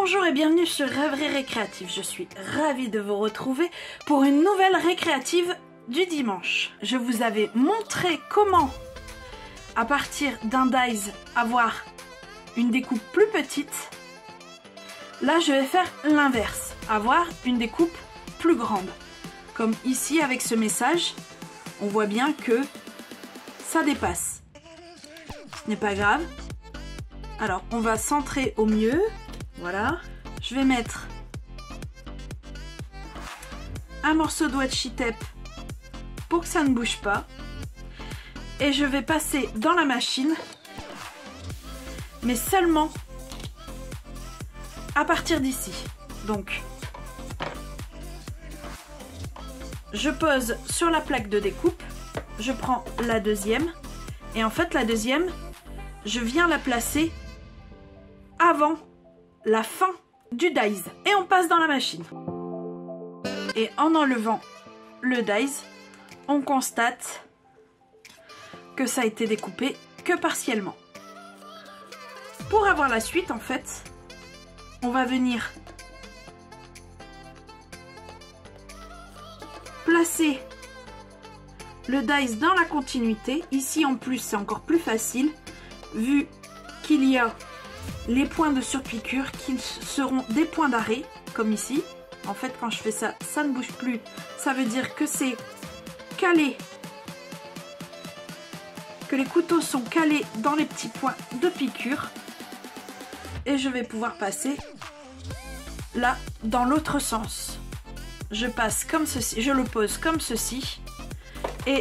Bonjour et bienvenue sur Rêverie Récréative. Je suis ravie de vous retrouver pour une nouvelle récréative du dimanche. Je vous avais montré comment, à partir d'un dies, avoir une découpe plus petite. Là, je vais faire l'inverse, avoir une découpe plus grande. Comme ici avec ce message, on voit bien que ça dépasse. Ce n'est pas grave. Alors, on va centrer au mieux. Voilà. Je vais mettre un morceau de washi tape pour que ça ne bouge pas. Et je vais passer dans la machine, mais seulement à partir d'ici. Donc, je pose sur la plaque de découpe, je prends la deuxième, et en fait la deuxième, je viens la placer avant la fin du dies. Et on passe dans la machine. Et en enlevant le dies, on constate que ça a été découpé que partiellement. Pour avoir la suite, en fait, on va venir placer le dies dans la continuité. Ici, en plus, c'est encore plus facile, vu qu'il y a les points de surpiqûre qui seront des points d'arrêt, comme ici. En fait, quand je fais ça, ça ne bouge plus. Ça veut dire que c'est calé, que les couteaux sont calés dans les petits points de piqûre. Et je vais pouvoir passer là, dans l'autre sens. Je passe comme ceci, je le pose comme ceci. Et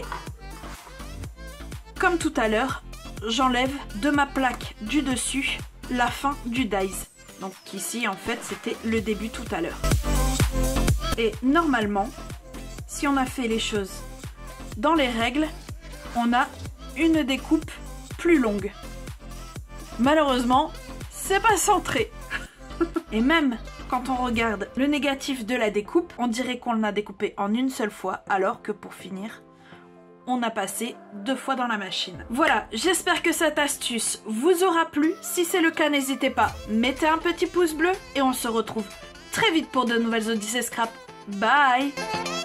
comme tout à l'heure, j'enlève de ma plaque du dessus la fin du dies. Donc ici, en fait, c'était le début tout à l'heure. Et normalement, si on a fait les choses dans les règles, on a une découpe plus longue. Malheureusement, c'est pas centré. Et même quand on regarde le négatif de la découpe, on dirait qu'on l'a découpé en une seule fois, alors que pour finir, on a passé 2 fois dans la machine. Voilà, j'espère que cette astuce vous aura plu. Si c'est le cas, n'hésitez pas, mettez un petit pouce bleu et on se retrouve très vite pour de nouvelles Odyssées Scrap. Bye!